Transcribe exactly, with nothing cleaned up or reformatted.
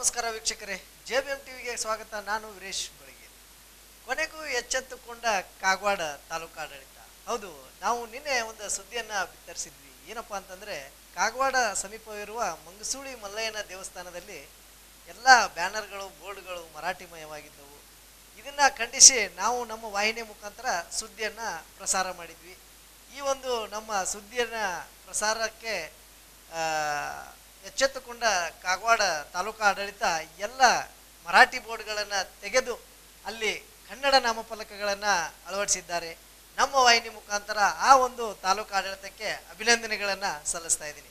ನಮಸ್ಕಾರ ವೀಕ್ಷಕರೇ, J B M ಟಿವಿಗೆ ಸ್ವಾಗತ. ನಾನು ವೀರೇಶ್ ಬೆಳಗ್ಗೆ. ಕೊನೆಗೂ ಎಚ್ಚೆತ್ತುಕೊಂಡ ಕಾಗವಾಡ ತಾಲೂಕಾಡಳಿತ. ಹೌದು, ನಾವು ನಿನ್ನೆ ಒಂದು ಸುದ್ದಿಯನ್ನು ಬಿತ್ತರಿಸಿದ್ವಿ. ಏನಪ್ಪ ಅಂತಂದರೆ, ಕಾಗವಾಡ ಸಮೀಪವಿರುವ ಮಂಗಸೂಳಿ ಮಲ್ಲಯ್ಯನ ದೇವಸ್ಥಾನದಲ್ಲಿ ಎಲ್ಲ ಬ್ಯಾನರ್ಗಳು, ಬೋರ್ಡ್ಗಳು ಮರಾಠಿಮಯವಾಗಿದ್ದವು. ಇದನ್ನು ಖಂಡಿಸಿ ನಾವು ನಮ್ಮ ವಾಹಿನಿ ಮುಖಾಂತರ ಸುದ್ದಿಯನ್ನು ಪ್ರಸಾರ ಮಾಡಿದ್ವಿ. ಈ ಒಂದು ನಮ್ಮ ಸುದ್ದಿಯನ್ನು ಪ್ರಸಾರಕ್ಕೆ ಎಚ್ಚೆತ್ತುಕೊಂಡ ಕಾಗವಾಡ ತಾಲೂಕಾ ಆಡಳಿತ ಎಲ್ಲ ಮರಾಠಿ ಬೋರ್ಡ್ಗಳನ್ನು ತೆಗೆದು ಅಲ್ಲಿ ಕನ್ನಡ ನಾಮಫಲಕಗಳನ್ನು ಅಳವಡಿಸಿದ್ದಾರೆ. ನಮ್ಮ ವಾಹಿನಿ ಮುಖಾಂತರ ಆ ಒಂದು ತಾಲೂಕಾ ಆಡಳಿತಕ್ಕೆ ಅಭಿನಂದನೆಗಳನ್ನು ಸಲ್ಲಿಸ್ತಾ ಇದ್ದೀನಿ.